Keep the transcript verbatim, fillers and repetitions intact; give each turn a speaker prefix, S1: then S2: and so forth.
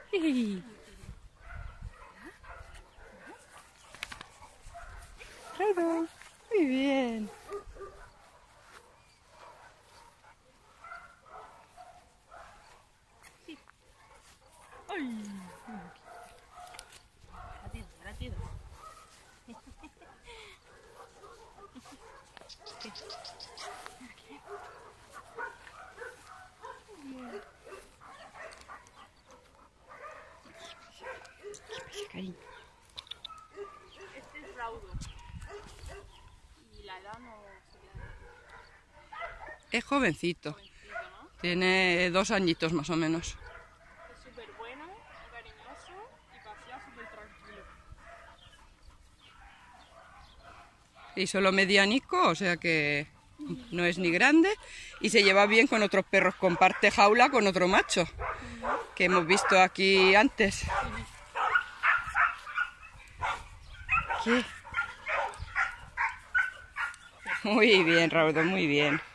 S1: Sí. Claro, muy bien. Sí. Ay. Latido, latido. Cariño.
S2: Este es raudo. Y la edad no sería
S1: Es jovencito.
S2: jovencito, ¿no?
S1: Tiene dos añitos más o menos.
S2: Es súper bueno, cariñoso y pasea súper tranquilo.
S1: Y solo medianico, o sea que no es ni grande. Y se lleva bien con otros perros. Comparte jaula con otro macho, que hemos visto aquí antes. ¿Qué? Muy bien, Raudo, muy bien.